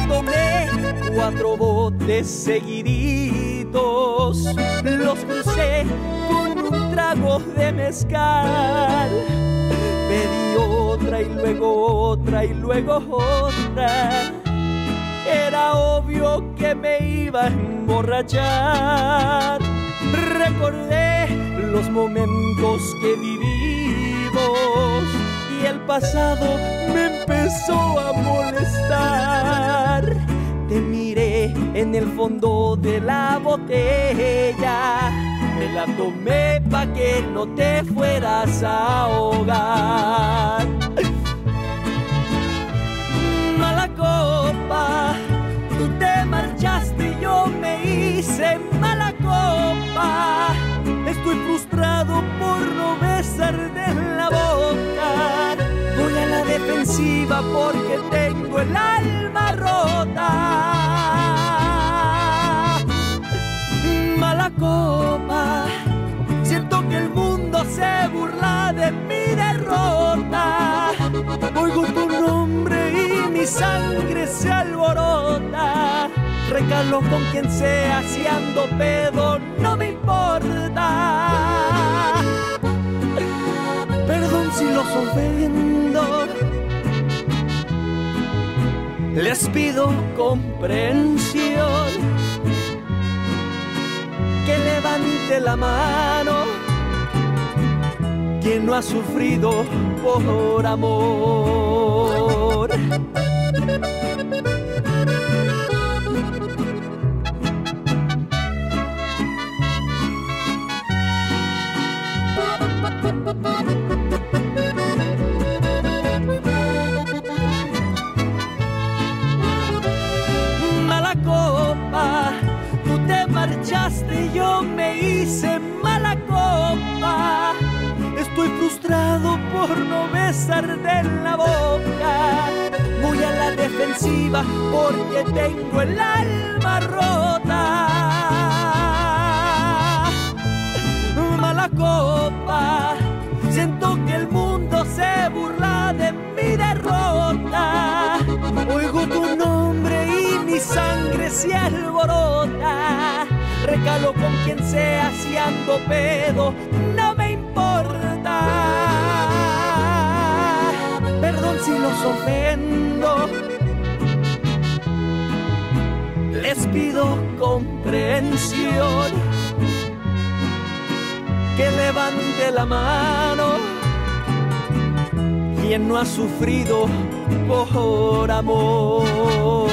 tomé 4 botes seguiditos, los crucé con un trago de mezcal. Pedí otra y luego otra y luego otra. Era obvio que me iba a emborrachar. Recordé los momentos que vivimos y el pasado me empezó a molestar. Te miré en el fondo de la botella, me la tomé pa' que no te fueras a ahogar. Mala copa, tú te marchaste y yo me hice mala copa. Estoy frustrado por no besarte en la boca. Voy a la defensiva porque tengo el alma rota. Mala copa, siento que el mundo se burla de mi derrota. Oigo tu nombre y mi sangre se alborota. Recalo con quien sea, si ando pedo no me importa. Perdón si los ofendo, les pido comprensión. Que levante la mano quien no ha sufrido por amor. Mala copa, tú te marchaste y yo me hice mala copa. Estoy frustrado por no besarte en la boca. Voy a la defensiva porque tengo el alma rota. Mala copa, siento que el mundo se burla de mi derrota. Oigo tu nombre y mi sangre se alborota. Recalo con quien sea, si ando pedo no me importa. Perdón si los ofendo, les pido comprensión. Que levante la mano quien no ha sufrido por amor.